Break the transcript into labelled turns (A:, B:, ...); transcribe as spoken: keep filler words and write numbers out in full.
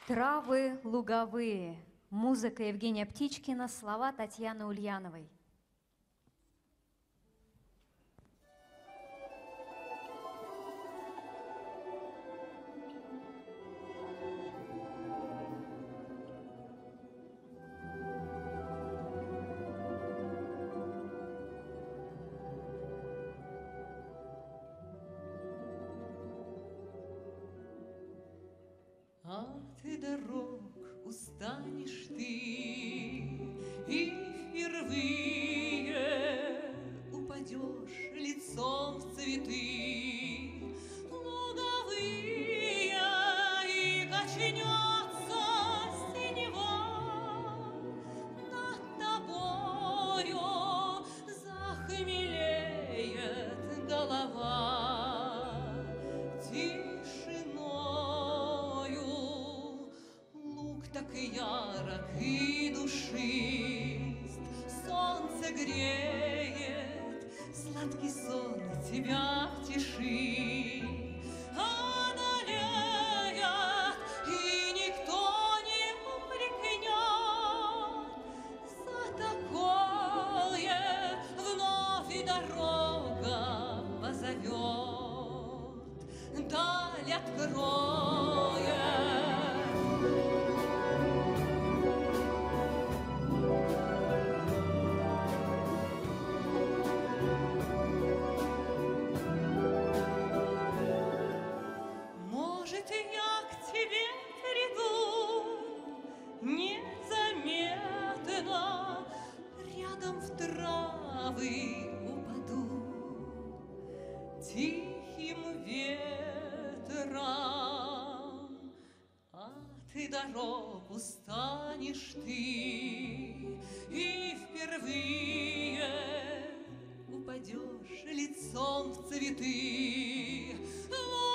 A: Травы луговые. Музыка Евгения Птичкина, слова Татьяны Ульяновой.
B: От дорог устанешь ты, и впервые упадешь лицом в цветы луговые, и качнется синева над тобою, захмелеет голова. Так ярок и душист, солнце греет, сладкий сон тебя в тиши одолеет, и никто не упрекнет за такое, вновь и дорога позовет, даль откроет. Я к тебе приду незаметно, рядом в травы упаду тихим ветром, а ты дорог устанешь ты, и впервые упадешь лицом в цветы.